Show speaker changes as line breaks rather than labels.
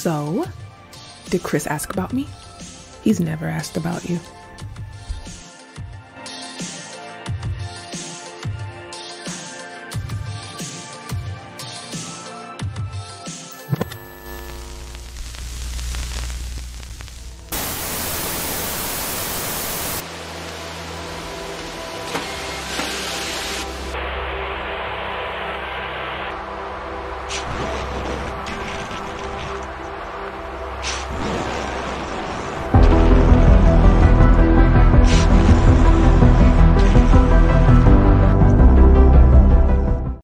So, did Chris ask about me? He's never asked about you.